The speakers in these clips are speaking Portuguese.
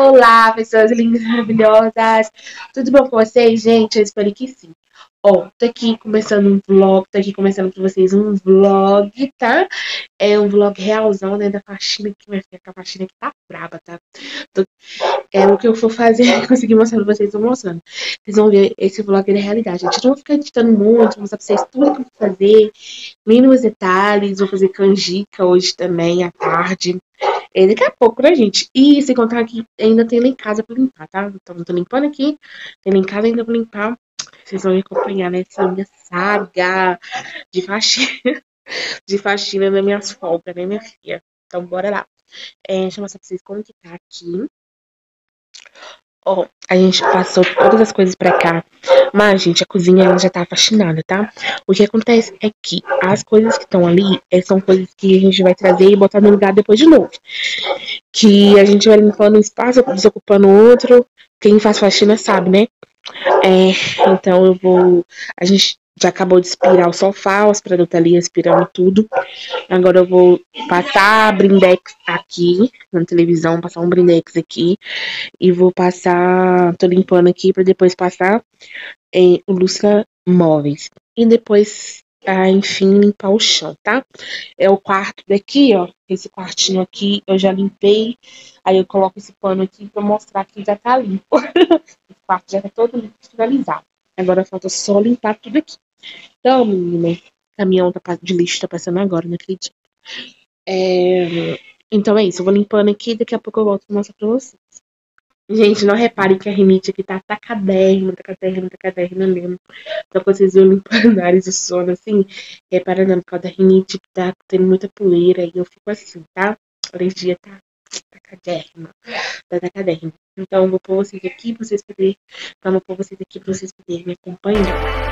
Olá, pessoas lindas e maravilhosas. Tudo bom com vocês, gente? Eu espero que sim. Ó, tô aqui começando um vlog, tô aqui começando pra vocês um vlog, tá? É um vlog realzão, né, da faxina aqui, minha filha, que a faxina aqui tá braba, tá? O que eu for fazer, conseguir mostrar pra vocês, tô mostrando. Vocês vão ver esse vlog da realidade. A gente não vai ficar editando muito, vou mostrar pra vocês tudo que eu vou fazer, mínimos detalhes, vou fazer canjica hoje também, à tarde. Daqui a pouco, né, gente? E sem contar que ainda tem lá em casa pra limpar, tá? Então, eu tô limpando aqui, tem lá em casa ainda pra limpar. Vocês vão me acompanhar nessa minha saga de faxina, de faxina nas minhas folgas, né, minha filha? Então, bora lá. Deixa eu mostrar pra vocês como que tá aqui. Ó, a gente passou todas as coisas pra cá. Mas, gente, a cozinha ela já tá faxinada, tá? O que acontece é que as coisas que estão ali são coisas que a gente vai trazer e botar no lugar depois de novo. Que a gente vai limpando um espaço, desocupando outro. Quem faz faxina sabe, né? Então a gente já acabou de aspirar o sofá, os produtos ali aspirando tudo. Agora eu vou passar brindex aqui na televisão, passar um brindex aqui. E vou passar, tô limpando aqui pra depois passar o lustra móveis. E depois, enfim, limpar o chão, tá? É o quarto daqui, ó. Esse quartinho aqui eu já limpei. Aí eu coloco esse pano aqui pra mostrar que já tá limpo. Esse quarto já tá todo limpo, finalizado. Agora falta só limpar tudo aqui. Então, menina, o caminhão de lixo tá passando agora, não acredito. Então é isso, eu vou limpando aqui. Daqui a pouco eu volto pra mostrar pra vocês. Gente, não reparem que a rinite aqui tá tacadérrima mesmo. Então, quando vocês viram limpando o nariz e sono, assim, repara não, por causa da rinite que tá tendo muita poeira e eu fico assim, tá? A alergia tá tacadérrima. Então, eu vou pôr vocês aqui pra vocês poderem. Então, eu vou pôr vocês aqui pra vocês poderem me acompanhar.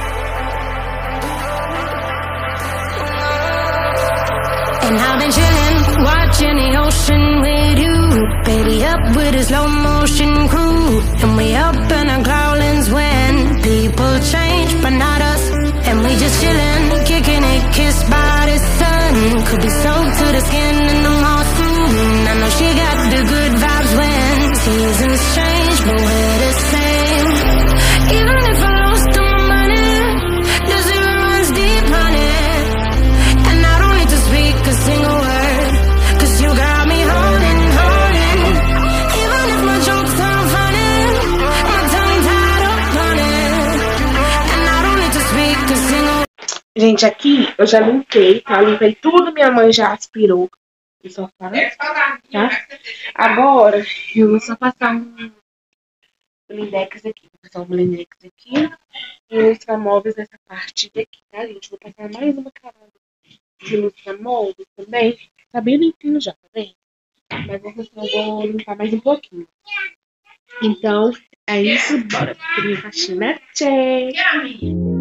And I've been chillin', watching the ocean with you. Baby up with a slow motion crew. And we up in our growlings when people change, but not us. And we just chillin', kicking it, kissed by the sun. Could be soaked to the skin and I'm all through. I know she got the good vibes when seasons change, but we're the same. Even if I lost all my money, the zero runs deep, honey. And I don't need to speak a single word, cause you got me holding. Even if my jokes aren't funny, my tongue tied up on it. And I don't need to speak a single word. Gente, aqui eu já limpei, tá? Limpei tudo, minha mãe já aspirou o sofá, tá? Agora eu vou só passar um blindex aqui. Vou passar um blindex aqui e lustramóveis nessa parte daqui, tá, gente? Vou passar mais uma camada de lustramóveis também. Tá bem limpinho já, tá vendo? Mas eu vou limpar mais um pouquinho. Então, é isso. Bora pra minha faxina. Tchau!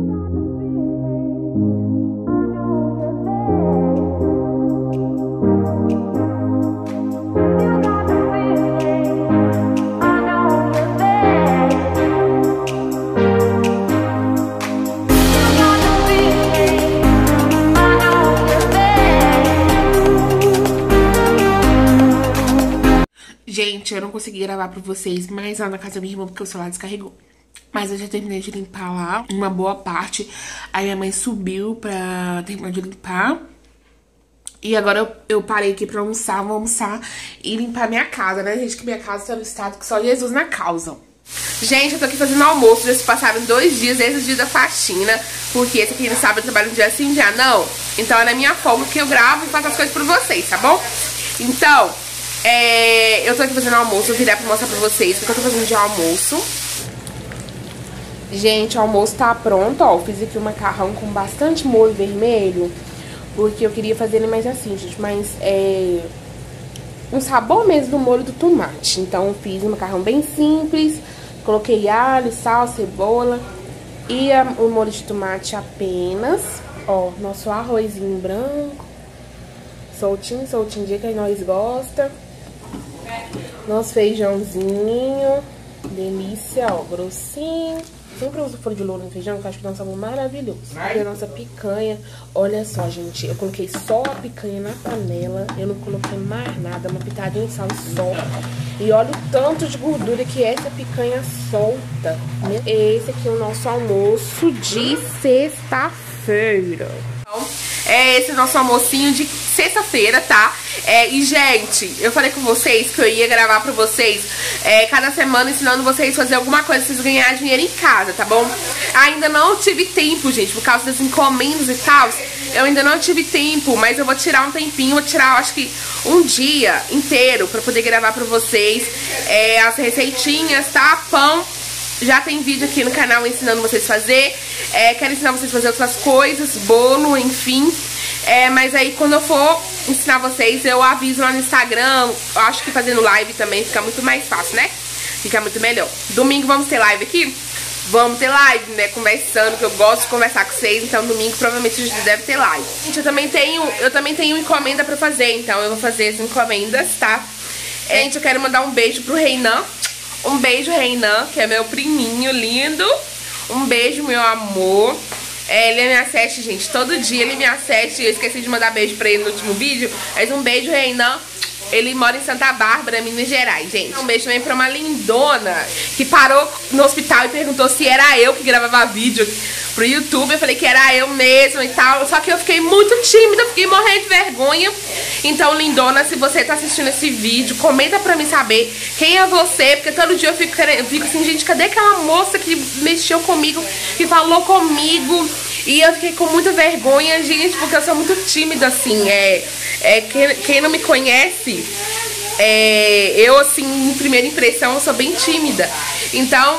Gente, eu não consegui gravar pra vocês mais lá na casa da minha irmã porque o celular descarregou. Mas eu já terminei de limpar lá uma boa parte. Aí minha mãe subiu pra terminar de limpar. E agora eu parei aqui pra almoçar, vou almoçar e limpar minha casa, né, gente? Que minha casa tá no estado que só Jesus na causa. Gente, eu tô aqui fazendo almoço, já se passaram 2 dias desde o dia da faxina. Porque esse aqui não sabe, eu trabalho um dia sim, um dia não. Então é na minha folga que eu gravo e faço as coisas pra vocês, tá bom? Então... eu tô aqui fazendo almoço, eu virei pra mostrar pra vocês o que eu tô fazendo de almoço. Gente, o almoço tá pronto, ó. Eu fiz aqui um macarrão com bastante molho vermelho, porque eu queria fazer ele mais assim, gente, mas um sabor mesmo do molho do tomate. Então eu fiz um macarrão bem simples, coloquei alho, sal, cebola e o molho de tomate apenas. Ó, nosso arrozinho branco, soltinho, de que nós gosta. Nosso feijãozinho, delícia, ó, grossinho. Sempre uso folha de louro no feijão, que eu acho que dá um sabor maravilhoso. E a nossa picanha, olha só, gente, eu coloquei só a picanha na panela, eu não coloquei mais nada, uma pitadinha de sal só. E olha o tanto de gordura que essa picanha solta. Esse aqui é o nosso almoço de sexta-feira. É esse nosso almocinho de sexta-feira, tá? E, gente, eu falei com vocês que eu ia gravar pra vocês cada semana ensinando vocês a fazer alguma coisa pra vocês ganharem dinheiro em casa, tá bom? Ainda não tive tempo, gente, por causa das encomendas e tal. Eu ainda não tive tempo, mas eu vou tirar um tempinho, vou tirar, acho que um dia inteiro pra poder gravar pra vocês as receitinhas, tá? Pão. Já tem vídeo aqui no canal ensinando vocês a fazer. Quero ensinar vocês a fazer outras coisas, bolo, enfim. Mas aí quando eu for ensinar vocês, eu aviso lá no Instagram. Eu acho que fazendo live também fica muito mais fácil, né? Fica muito melhor. Domingo vamos ter live aqui? Vamos ter live, né? Conversando, que eu gosto de conversar com vocês. Então domingo provavelmente a gente deve ter live. Gente, eu também tenho encomenda pra fazer. Então eu vou fazer as encomendas, tá? Gente, eu quero mandar um beijo pro Reinan. Um beijo, Reinan, que é meu priminho lindo. Um beijo, meu amor. Ele me assiste, gente, todo dia ele me assiste. Eu esqueci de mandar beijo pra ele no último vídeo. Mas um beijo, Reinan. Ele mora em Santa Bárbara, Minas Gerais, gente. Um beijo também pra uma lindona que parou no hospital e perguntou se era eu que gravava vídeo pro YouTube. Eu falei que era eu mesma e tal. Só que eu fiquei muito tímida, fiquei morrendo de vergonha. Então, lindona, se você tá assistindo esse vídeo, comenta pra mim saber quem é você. Porque todo dia eu fico assim, gente, cadê aquela moça que mexeu comigo, que falou comigo? E eu fiquei com muita vergonha, gente, porque eu sou muito tímida, assim. Quem não me conhece, eu, assim, em primeira impressão, eu sou bem tímida. Então,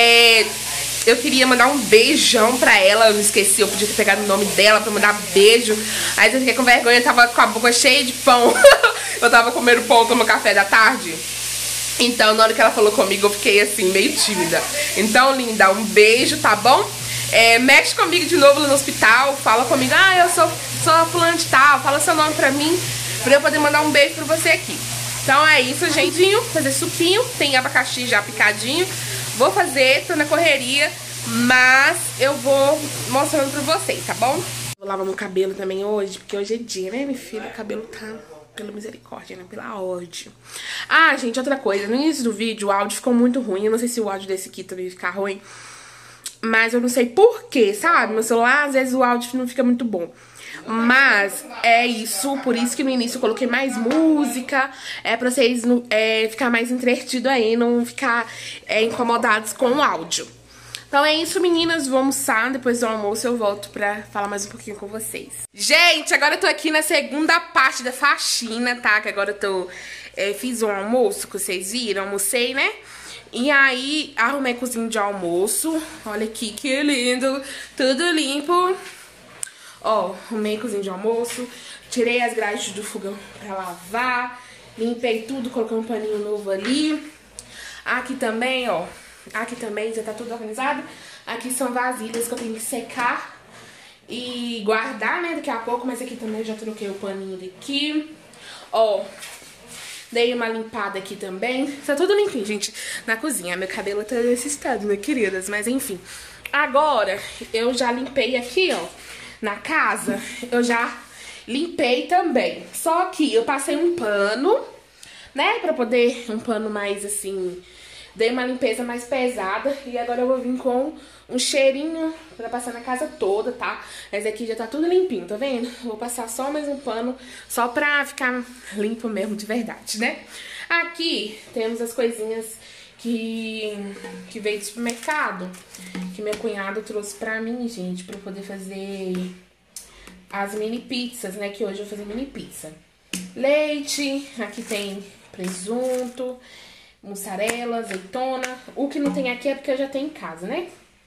eu queria mandar um beijão pra ela. Eu não esqueci, eu podia ter pegado o nome dela pra mandar beijo. Aí eu fiquei com vergonha, eu tava com a boca cheia de pão. Eu tava comendo pão no café da tarde. Então, na hora que ela falou comigo, eu fiquei, assim, meio tímida. Então, linda, um beijo, tá bom? Mexe comigo de novo no hospital, fala comigo, eu sou fulano de tal, fala seu nome pra mim, pra eu poder mandar um beijo pra você aqui. Então é isso, gentinho, fazer suquinho, tem abacaxi já picadinho, vou fazer, tô na correria, mas eu vou mostrando pra vocês, tá bom? Vou lavar meu cabelo também hoje, porque hoje é dia, né, minha filha? O cabelo tá pela misericórdia, né, pela ordem. Ah, gente, outra coisa, no início do vídeo o áudio ficou muito ruim, eu não sei se o áudio desse aqui também vai ficar ruim, mas eu não sei porquê, sabe? Meu celular, às vezes, o áudio não fica muito bom. Mas é isso, por isso que no início eu coloquei mais música. Pra vocês ficar mais entretido aí, não ficar incomodados com o áudio. Então é isso, meninas. Vou almoçar, depois do almoço eu volto pra falar mais um pouquinho com vocês. Gente, agora eu tô aqui na segunda parte da faxina, tá? Que agora eu tô... fiz um almoço, que vocês viram, almocei, né? E aí, arrumei a cozinha de almoço. Olha aqui, que lindo. Tudo limpo. Ó, arrumei a cozinha de almoço. Tirei as grades do fogão pra lavar. Limpei tudo, coloquei um paninho novo ali. Aqui também, ó. Aqui também já tá tudo organizado. Aqui são vasilhas que eu tenho que secar e guardar, né, daqui a pouco. Mas aqui também eu já troquei o paninho daqui. Ó, dei uma limpada aqui também. Tá tudo limpinho, gente, na cozinha. Meu cabelo tá nesse estado, né, queridas? Mas enfim. Agora, eu já limpei aqui, ó, na casa. Eu já limpei também. Só que eu passei um pano, né, pra poder... Um pano mais, assim... Dei uma limpeza mais pesada. E agora eu vou vir com um cheirinho pra passar na casa toda, tá? Esse aqui já tá tudo limpinho, tá vendo? Vou passar só mais um pano, só pra ficar limpo mesmo de verdade, né? Aqui temos as coisinhas que veio do supermercado, que meu cunhado trouxe pra mim, gente, pra eu poder fazer as mini pizzas, né? Que hoje eu vou fazer mini pizza. Leite, aqui tem presunto, mussarela, azeitona. O que não tem aqui é porque eu já tenho em casa, né?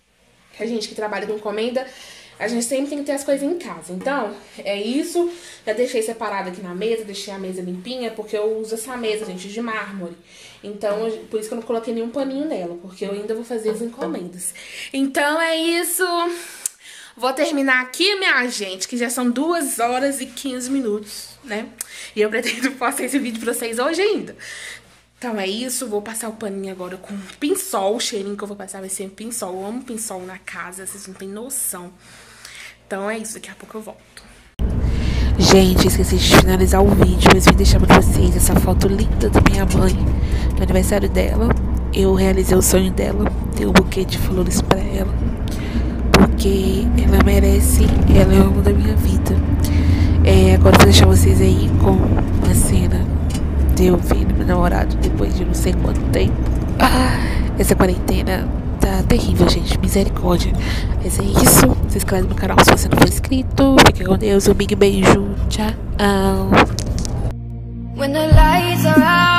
A gente que trabalha com encomenda, a gente sempre tem que ter as coisas em casa. Então, é isso. Já deixei separado aqui na mesa, deixei a mesa limpinha, porque eu uso essa mesa, gente, de mármore. Então, por isso que eu não coloquei nenhum paninho nela, porque eu ainda vou fazer as encomendas. Então, é isso. Vou terminar aqui, minha gente, que já são 2 horas e 15 minutos, né? E eu pretendo postar esse vídeo pra vocês hoje ainda. Então é isso, vou passar o paninho agora com pinsol. O cheirinho que eu vou passar vai ser pinsol. Eu amo pinsol na casa, vocês não têm noção. Então é isso, daqui a pouco eu volto. Gente, esqueci de finalizar o vídeo, mas vim deixar pra vocês essa foto linda da minha mãe, no aniversário dela. Eu realizei o sonho dela, dei um buquê de flores pra ela, porque ela merece, ela é o amor da minha vida. Agora eu vou deixar vocês aí com uma cena de eu vendo meu namorado depois de não sei quanto tempo. Essa quarentena tá terrível, gente, misericórdia. Mas é isso, se inscreve no canal se você não for inscrito. Fique com Deus, um big beijo, tchau. When the lights are out